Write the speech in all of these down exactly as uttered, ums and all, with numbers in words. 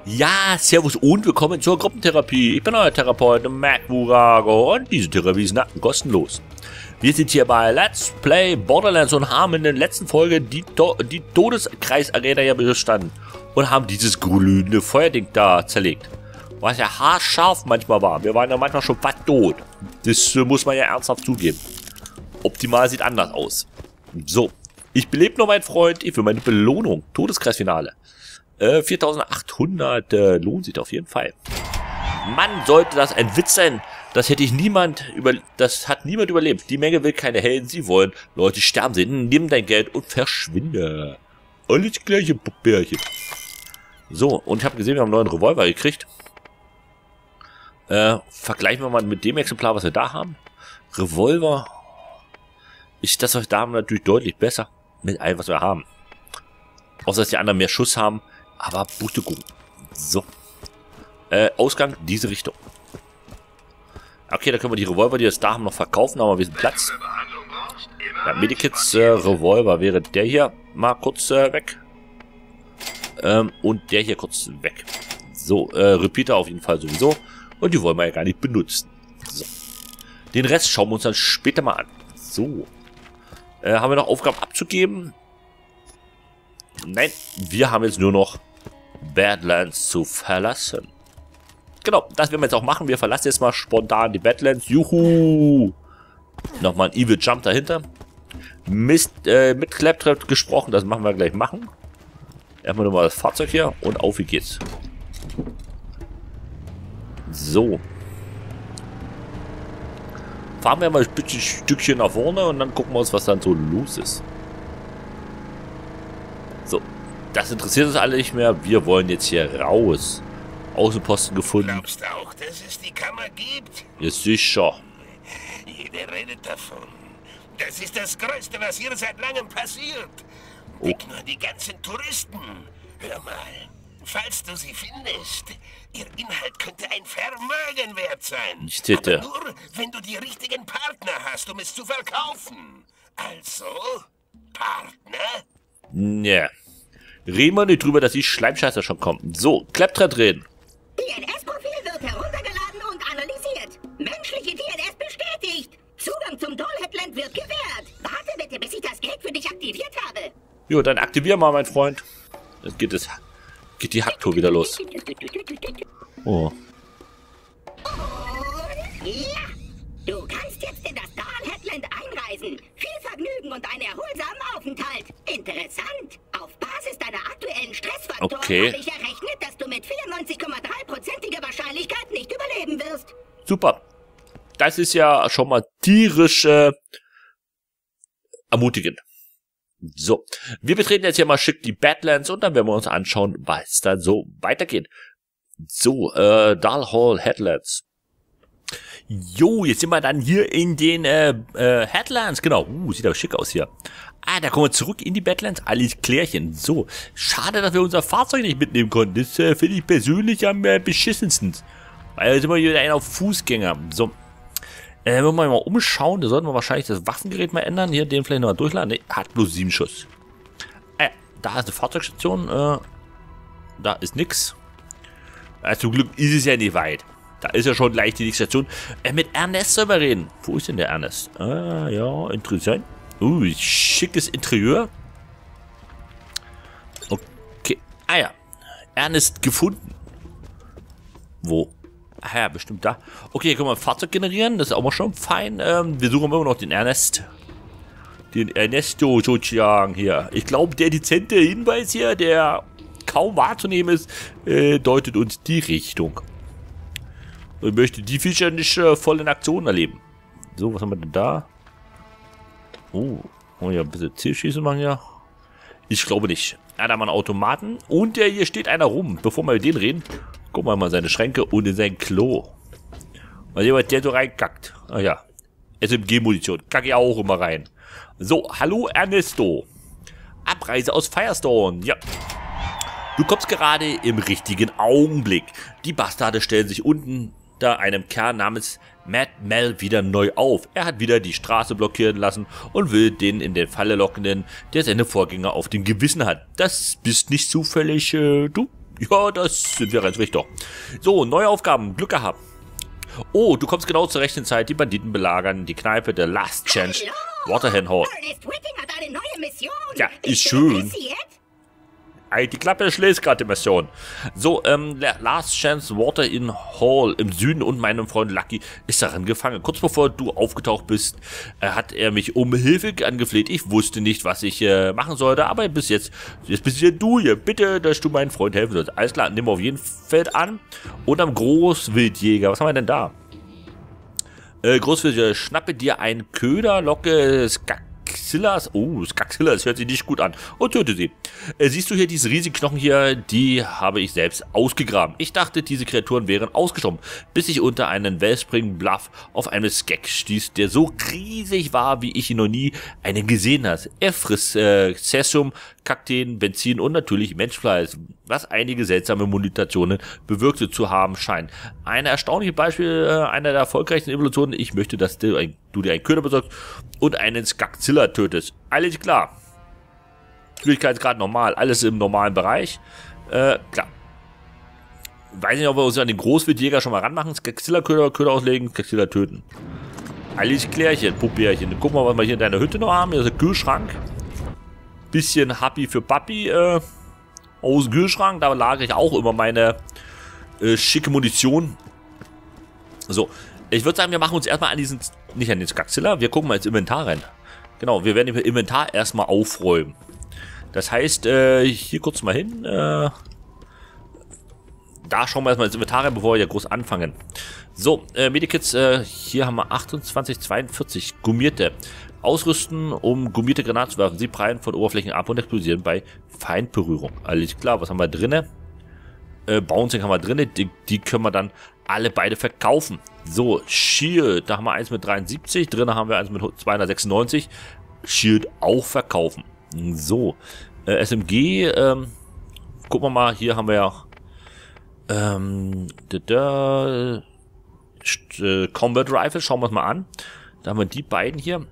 Ja, servus und willkommen zur Gruppentherapie. Ich bin euer Therapeut, Mac Burago, und diese Therapie ist kostenlos. Wir sind hier bei Let's Play Borderlands und haben in der letzten Folge die, to die Todeskreis-Arena ja bestanden und haben dieses glühende Feuerding da zerlegt. Was ja haarscharf manchmal war. Wir waren ja manchmal schon fast tot. Das äh, muss man ja ernsthaft zugeben. Optimal sieht anders aus. So, ich belebe noch meinen Freund. Ich will meine Belohnung. Todeskreisfinale. Äh, viertausendachthundert äh, lohnt sich auf jeden Fall. Mann, sollte das ein Witz sein. Das hätte ich niemand über, das hat niemand überlebt. Die Menge will keine Helden, sie wollen Leute sterben sehen. Nimm dein Geld und verschwinde. Alles gleiche Bärchen. So, und ich habe gesehen, wir haben einen neuen Revolver gekriegt. Äh, vergleichen wir mal mit dem Exemplar, was wir da haben. Revolver. Ist das, was wir da haben, natürlich deutlich besser. Mit allem, was wir haben. Außer, dass die anderen mehr Schuss haben. Aber gute Gucken. So. Äh, Ausgang, diese Richtung. Okay, da können wir die Revolver, die wir jetzt da haben, noch verkaufen. Aber wir sind Platz. Ja, Medikits äh, Revolver wäre der hier mal kurz äh, weg. Ähm, und der hier kurz weg. So, äh, Repeater auf jeden Fall sowieso. Und die wollen wir ja gar nicht benutzen. So. Den Rest schauen wir uns dann später mal an. So. Äh, haben wir noch Aufgaben abzugeben? Nein, wir haben jetzt nur noch Badlands zu verlassen. Genau, das werden wir jetzt auch machen. Wir verlassen jetzt mal spontan die Badlands. Juhu! Nochmal ein Evil Jump dahinter. Mist, äh, mit Claptrap gesprochen, das machen wir gleich machen. Erstmal nochmal das Fahrzeug hier und auf wie geht's. So. Fahren wir mal ein bisschen Stückchen nach vorne und dann gucken wir uns, was dann so los ist. So. Das interessiert uns alle nicht mehr. Wir wollen jetzt hier raus. Außenposten gefunden. Glaubst du auch, dass es die Kammer gibt? Ja, sicher. Jeder redet davon. Das ist das Größte, was hier seit langem passiert. Oh. Ignor die ganzen Touristen. Hör mal, falls du sie findest, ihr Inhalt könnte ein Vermögen wert sein. Ich täte. Aber nur, wenn du die richtigen Partner hast, um es zu verkaufen. Also, Partner? Ja. Reden wir nicht drüber, dass die Schleimscheißer schon kommen. So, Claptrap reden. D N S-Profil wird heruntergeladen und analysiert. Menschliche D N S bestätigt. Zugang zum Doll-Headland wird gewährt. Warte bitte, bis ich das Geld für dich aktiviert habe. Jo, dann aktivier mal, mein Freund. Jetzt geht es, geht die Hacktour wieder los. Oh. Ja, du kannst jetzt in das Doll-Headland einreisen. Viel Vergnügen und einen erholsamen Aufenthalt. Interessant. Auf Basis deiner aktuellen Stressfaktoren Okay. habe ich errechnet, dass du mit vierundneunzig Komma drei prozentiger Wahrscheinlichkeit nicht überleben wirst. Super. Das ist ja schon mal tierisch äh, ermutigend. So, wir betreten jetzt hier mal schick die Badlands und dann werden wir uns anschauen, was dann so weitergeht. So, äh, Dalhall Headlands. Jo, jetzt sind wir dann hier in den äh, äh, Headlands, genau. Uh, sieht aber schick aus hier. Ah, da kommen wir zurück in die Badlands. Alles klärchen. So, schade, dass wir unser Fahrzeug nicht mitnehmen konnten. Das äh, finde ich persönlich am äh, beschissensten. Weil jetzt sind wir wieder einer auf Fußgänger. So. Äh, wenn wir mal umschauen, da sollten wir wahrscheinlich das Waffengerät mal ändern. Hier, den vielleicht nochmal durchladen. Ne, hat bloß sieben Schuss. Äh, da ist eine Fahrzeugstation. Äh, da ist nix. Äh, zum Glück ist es ja nicht weit. Da ist ja schon gleich die nächste Station. Äh, mit Ernest sollen wir reden. Wo ist denn der Ernest? Ah, ja, interessant. Uh, schickes Interieur. Okay. Ah ja. Ernest gefunden. Wo? Ah ja, bestimmt da. Okay, hier können wir ein Fahrzeug generieren. Das ist auch mal schon fein. Ähm, wir suchen immer noch den Ernest. Den Ernesto sozusagen hier. Ich glaube, der dezente Hinweis hier, der kaum wahrzunehmen ist, äh, deutet uns die Richtung. Ich möchte die Fischer nicht äh, voll in Aktion erleben. So, was haben wir denn da? Oh, oh ja, ein bisschen Zielschießen machen ja. Ich glaube nicht. Ja, da haben wir einen Automaten. Und der hier steht einer rum. Bevor wir mit denen reden, gucken wir mal seine Schränke und in sein Klo. Mal sehen, was der so reinkackt. Ah ja. S M G-Munition. Kacke ich auch immer rein. So, hallo Ernesto. Abreise aus Firestone. Ja. Du kommst gerade im richtigen Augenblick. Die Bastarde stellen sich unten da einem Kerl namens Matt Mel wieder neu auf. Er hat wieder die Straße blockieren lassen und will den in den Falle lockenden, der seine Vorgänger auf dem Gewissen hat. Das bist nicht zufällig äh, du? Ja, das sind wir ganz richtig. So, neue Aufgaben. Glück gehabt. Oh, du kommst genau zur rechten Zeit. Die Banditen belagern die Kneipe der Last Chance Waterhen Hall. Ernest Whitting hat eine neue Mission. Ja, ist schön. Passiert? Ey, die Klappe schließt gerade die Mission. So, ähm, Last Chance Water in Hall im Süden und meinem Freund Lucky ist daran gefangen. Kurz bevor du aufgetaucht bist, äh, hat er mich um Hilfe angefleht. Ich wusste nicht, was ich äh, machen sollte, aber bis jetzt, jetzt bist ja du hier. Bitte, dass du meinen Freund helfen sollst. Alles klar, nehmen wir auf jeden Fall an. Und am Großwildjäger, was haben wir denn da? Äh, Großwildjäger, schnappe dir einen Köder, locke Skaxillas. Oh, Skaxillas hört sich nicht gut an. Und töte sie. Äh, siehst du hier diese riesigen Knochen hier? Die habe ich selbst ausgegraben. Ich dachte, diese Kreaturen wären ausgestorben, bis ich unter einen Wellspring Bluff auf einen Skek stieß, der so riesig war, wie ich ihn noch nie einen gesehen habe. Er frisst äh, Cesium, Kakteen, Benzin und natürlich Menschfleisch, was einige seltsame Mutationen bewirkte zu haben scheint. Ein erstaunliches Beispiel äh, einer der erfolgreichsten Evolutionen. Ich möchte, dass du, ein, du dir einen Köder besorgst und einen Skaxilla tötest. Alles klar. Schwierigkeitsgrad normal, alles im normalen Bereich. Äh, klar. Weiß nicht, ob wir uns an den Großwildjäger schon mal ranmachen. Skaxilla-Köder Köder auslegen, Skaxilla töten. Alles Klärchen, Puppärchen. Dann gucken wir, was wir hier in deiner Hütte noch haben. Hier ist ein Kühlschrank. Bisschen Happy für Papi äh, aus dem Kühlschrank. Da lagere ich auch immer meine äh, schicke Munition. So, ich würde sagen, wir machen uns erstmal an diesen, nicht an den Skaxilla, wir gucken mal ins Inventar rein. Genau, wir werden im Inventar erstmal aufräumen. Das heißt, äh, hier kurz mal hin, äh, da schauen wir erstmal ins Inventar rein, bevor wir ja groß anfangen. So, äh, Medikits, äh, hier haben wir achtundzwanzig zweiundvierzig gummierte. Ausrüsten, um gummierte Granaten zu werfen. Sie prallen von Oberflächen ab und explodieren bei Feindberührung. Alles klar, was haben wir drinne? Äh, Bouncing haben wir drinne, die, die können wir dann alle beide verkaufen. So, Shield, da haben wir eins mit dreiundsiebzig, drinne haben wir eins mit zweihundertsechsundneunzig. Shield auch verkaufen. So, äh, S M G, ähm, gucken wir mal, hier haben wir ja ähm, da, da, äh, Combat Rifle, schauen wir uns mal an. Da haben wir die beiden hier.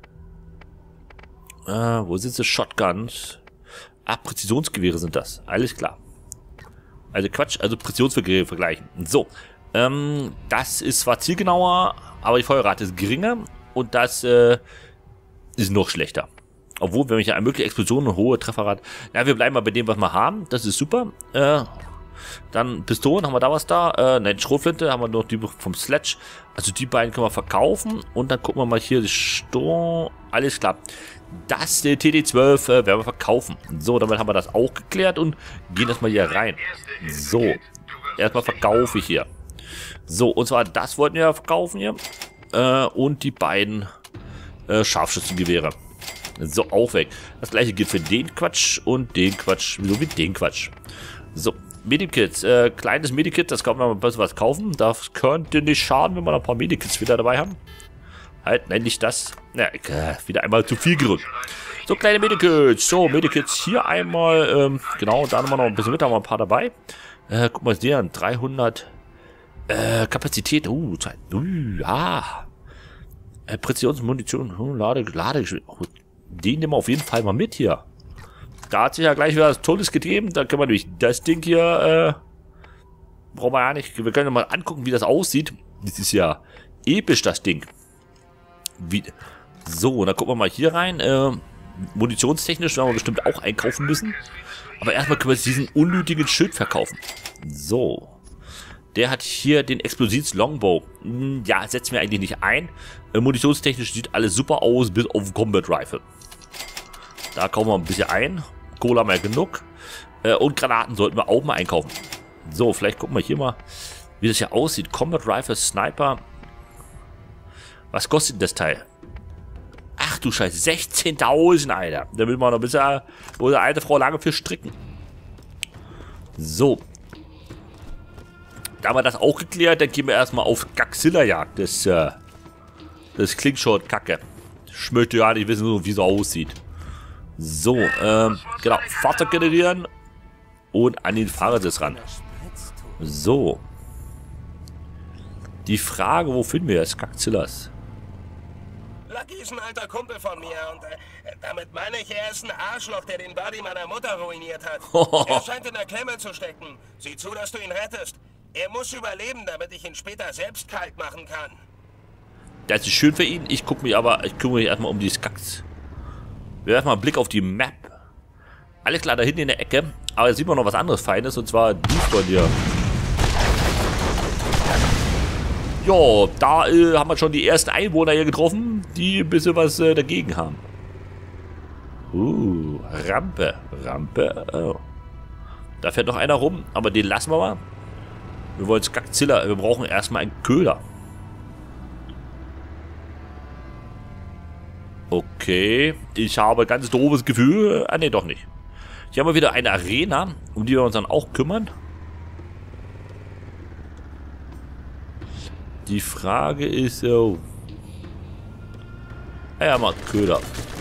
Äh, wo sind sie? Shotguns. Ah, Präzisionsgewehre sind das. Alles klar. Also Quatsch, also Präzisionsgewehre vergleichen. So, ähm, das ist zwar zielgenauer, aber die Feuerrate ist geringer und das äh, ist noch schlechter. Obwohl, wenn ich ja eine mögliche Explosion und hohe Trefferrate. Ja, wir bleiben mal bei dem, was wir haben. Das ist super. Äh, dann Pistolen, haben wir da was da? Äh, nein, Schrotflinte, haben wir noch die vom Sledge. Also die beiden können wir verkaufen. Und dann gucken wir mal hier, die Sturm. Alles klar. Das, der T D zwölf, äh, werden wir verkaufen. So, damit haben wir das auch geklärt und gehen erstmal hier rein. So, erstmal verkaufe ich hier. So, und zwar das wollten wir verkaufen hier. Äh, und die beiden äh, Scharfschützengewehre. So, auch weg. Das gleiche gilt für den Quatsch und den Quatsch, so wie den Quatsch. So, Medikits, äh, kleines Medikit, das kann man mal ein bisschen was kaufen. Das könnte nicht schaden, wenn wir noch ein paar Medikits wieder dabei haben. Halt, nein, nicht das. Ja, wieder einmal zu viel gerückt. So, kleine Medikits. So, Medikits hier einmal. Ähm, genau, da haben wir noch ein bisschen mit, haben wir ein paar dabei. Äh, guck mal, hier, dreihundert äh, Kapazität. Uh, Zeit. Uh, ja. Äh, Präzisionsmunition. Uh, Lade, Lade. Oh, den nehmen wir auf jeden Fall mal mit hier. Da hat sich ja gleich wieder was Tolles gegeben. Da können wir nämlich das Ding hier, äh, brauchen wir ja nicht. Wir können mal angucken, wie das aussieht. Das ist ja episch, das Ding. Wie, so, dann gucken wir mal hier rein. Äh, munitionstechnisch werden wir bestimmt auch einkaufen müssen. Aber erstmal können wir jetzt diesen unnötigen Schild verkaufen. So. Der hat hier den Explosives Longbow. Hm, ja, setzen wir eigentlich nicht ein. Äh, munitionstechnisch sieht alles super aus, bis auf Combat Rifle. Da kaufen wir ein bisschen ein. Kohle haben wir ja genug. Äh, und Granaten sollten wir auch mal einkaufen. So, vielleicht gucken wir hier mal, wie das hier aussieht. Combat Rifle, Sniper. Was kostet das Teil? Ach du Scheiße, sechzehntausend, Alter. Da will man noch ein bisschen, wo die alte Frau lange für stricken. So. Da haben wir das auch geklärt, dann gehen wir erstmal auf Skaxilla-Jagd. Das, äh, das klingt schon kacke. Ich möchte ja nicht wissen, wie es aussieht. So, ähm, genau. Fahrzeug generieren und an den Fahrersitz ran. So. Die Frage, wo finden wir Skaxillas? Bucky ist ein alter Kumpel von mir und äh, damit meine ich, er ist ein Arschloch, der den Buddy meiner Mutter ruiniert hat. Er scheint in der Klemme zu stecken. Sieh zu, dass du ihn rettest. Er muss überleben, damit ich ihn später selbst kalt machen kann. Das ist schön für ihn. Ich gucke mich aber, ich kümmere mich erstmal um die Skaks. Wir werfen mal einen Blick auf die Map. Alles klar, da hinten in der Ecke. Aber jetzt sieht man noch was anderes Feines, und zwar die von dir. Jo, da äh, haben wir schon die ersten Einwohner hier getroffen, die ein bisschen was äh, dagegen haben. Uh, Rampe, Rampe. Oh. Da fährt noch einer rum, aber den lassen wir mal. Wir wollen Skakzilla, wir brauchen erstmal einen Köder. Okay, ich habe ganz doofes Gefühl. Ah, ne, doch nicht. Hier haben wir wieder eine Arena, um die wir uns dann auch kümmern. Die Frage ist, oh. Ah ja, mal Köder.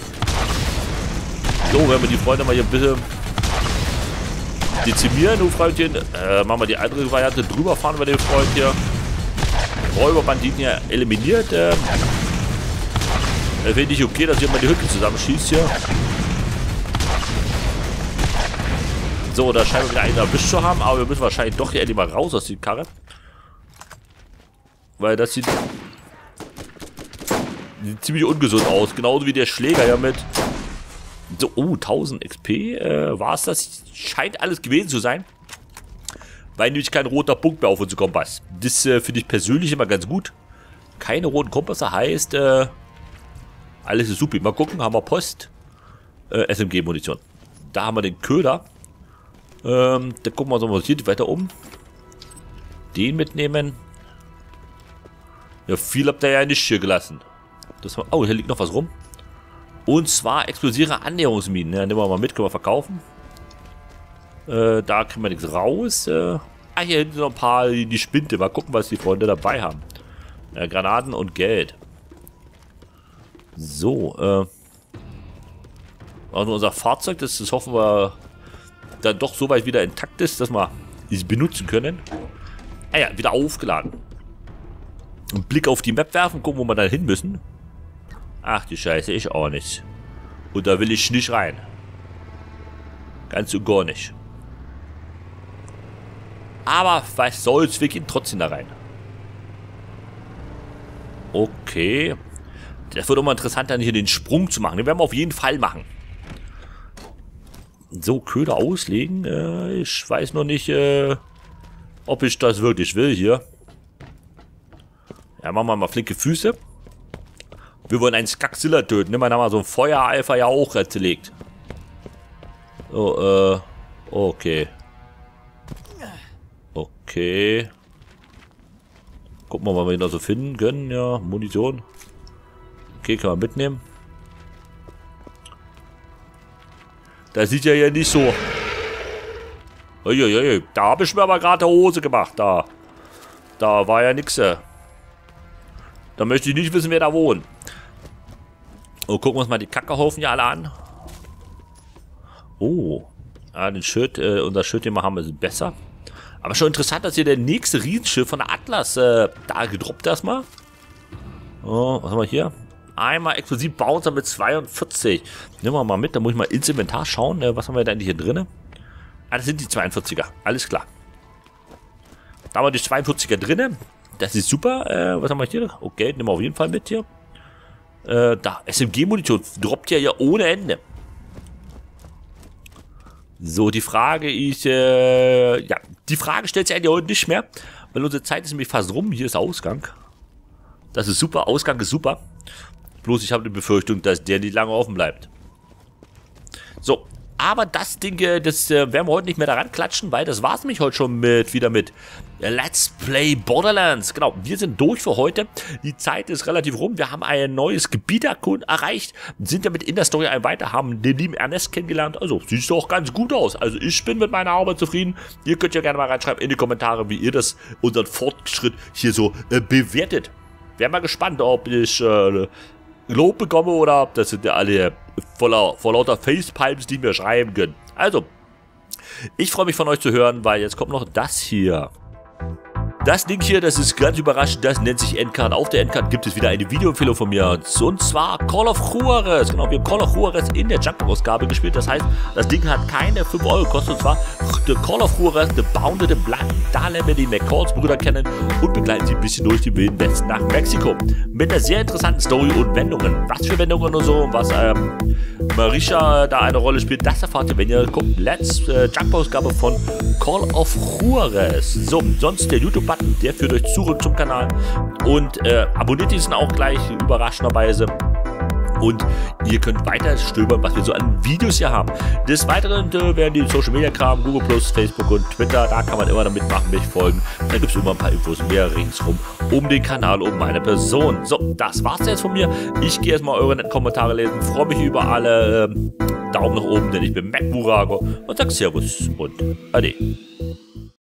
So, wenn wir die Freunde mal hier ein bisschen dezimieren, du Freundchen. Äh, machen wir die andere Variante, drüber fahren wir den Freund hier. Räuberbanditen hier eliminiert. Ähm, Finde ich okay, dass hier mal die Hütte zusammenschießt hier. So, da scheinen wir wieder einen erwischt zu haben, aber wir müssen wahrscheinlich doch hier endlich mal raus aus der Karre. Weil das sieht, sieht ziemlich ungesund aus. Genauso wie der Schläger ja mit. So, oh, tausend X P. Äh, war es das? Scheint alles gewesen zu sein. Weil nämlich kein roter Punkt mehr auf uns kommt. Das äh, finde ich persönlich immer ganz gut. Keine roten Kompasse heißt, äh, alles ist super. Mal gucken, haben wir Post. Äh, S M G-Munition. Da haben wir den Köder. Ähm, da gucken wir uns mal hier weiter um. Den mitnehmen. Ja, viel habt ihr ja nicht hier gelassen. Das war, oh, hier liegt noch was rum. Und zwar explosive Annäherungsminen. Ja, nehmen wir mal mit, können wir verkaufen. Äh, da kriegen wir nichts raus. Äh, ah, hier hinten noch ein paar, die, die Spinte. Mal gucken, was die Freunde dabei haben. Ja, Granaten und Geld. So, äh. Also unser Fahrzeug, das, das hoffen wir dann doch so weit wieder intakt ist, dass wir es benutzen können. Ah ja, wieder aufgeladen. Einen Blick auf die Map werfen, gucken, wo wir dann hin müssen. Ach die Scheiße, ich auch nicht. Und da will ich nicht rein. Ganz und gar nicht. Aber was soll's, wir gehen trotzdem da rein. Okay. Das wird immer interessant, dann hier den Sprung zu machen. Den werden wir auf jeden Fall machen. So, Köder auslegen. Äh, ich weiß noch nicht, äh, ob ich das wirklich will hier. Ja, machen wir mal flinke Füße. Wir wollen einen Skakzilla töten. Nimm mal mal so ein Feuereifer ja auch zerlegt. So, äh, okay. Okay. Gucken wir mal, was wir ihn da so finden können. Ja, Munition. Okay, kann man mitnehmen. Das sieht ja hier nicht so. Uiuiui, da habe ich mir aber gerade Hose gemacht. Da, da war ja nix. Da möchte ich nicht wissen, wer da wohnt. Oh, gucken wir uns mal die Kackehaufen hier alle an. Oh, ah, den Schild, äh, unser Schild, den wir haben, ist besser. Aber schon interessant, dass hier der nächste Riesenschiff von der Atlas äh, da gedroppt erstmal. Oh, was haben wir hier? Einmal explosiv Bouncer mit zweiundvierzig. Nehmen wir mal mit, da muss ich mal ins Inventar schauen. Äh, was haben wir da eigentlich hier drin? Ah, das sind die zweiundvierziger. Alles klar. Da haben wir die zweiundvierziger drin. Das ist super. Äh, was haben wir hier? Okay, nehmen wir auf jeden Fall mit hier. Äh, da, S M G-Munition droppt ja hier ohne Ende. So, die Frage ist, äh, ja, die Frage stellt sich eigentlich heute nicht mehr, weil unsere Zeit ist nämlich fast rum. Hier ist Ausgang. Das ist super, Ausgang ist super. Bloß ich habe die Befürchtung, dass der nicht lange offen bleibt. So, aber das Ding, das äh, werden wir heute nicht mehr daran klatschen, weil das war es nämlich heute schon mit, wieder mit Let's Play Borderlands. Genau, wir sind durch für heute. Die Zeit ist relativ rum. Wir haben ein neues Gebiet erreicht, sind damit in der Story ein weiter, haben den lieben Ernest kennengelernt. Also, sieht doch ganz gut aus. Also, ich bin mit meiner Arbeit zufrieden. Ihr könnt ja gerne mal reinschreiben in die Kommentare, wie ihr das, unseren Fortschritt hier so äh, bewertet. Wäre mal gespannt, ob ich äh, Lob bekomme oder ob das sind ja alle voller, vor lauter Facepalms, die mir schreiben können. Also, ich freue mich von euch zu hören, weil jetzt kommt noch das hier. Das Ding hier, das ist ganz überraschend, das nennt sich Endcard. Auf der Endcard gibt es wieder eine Videoempfehlung von mir. Und zwar Call of Juarez. Genau, wir haben Call of Juarez in der Junkbox-Ausgabe gespielt. Das heißt, das Ding hat keine fünf Euro gekostet. Und zwar The Call of Juarez, The Bounded in Black. Da lernen wir die McCalls-Brüder kennen und begleiten sie ein bisschen durch die wilden Westen nach Mexiko. Mit einer sehr interessanten Story und Wendungen. Was für Wendungen und so und was ähm, Marisha da eine Rolle spielt, das erfahrt ihr, wenn ihr guckt. Let's äh, Junkbox-Ausgabe von Call of Juarez. So, sonst der YouTube-Button, der führt euch zurück zum Kanal und äh, abonniert diesen auch gleich überraschenderweise. Und ihr könnt weiter stöbern, was wir so an Videos hier haben. Des Weiteren äh, werden die Social Media Kram, Google Plus, Facebook und Twitter, da kann man immer damit machen, mich folgen. Da gibt es immer ein paar Infos mehr ringsrum um den Kanal, um meine Person. So, das war's jetzt von mir. Ich gehe erstmal eure netten Kommentare lesen, freue mich über alle. Äh, Daumen nach oben, denn ich bin MacBurago und sag Servus und Ade.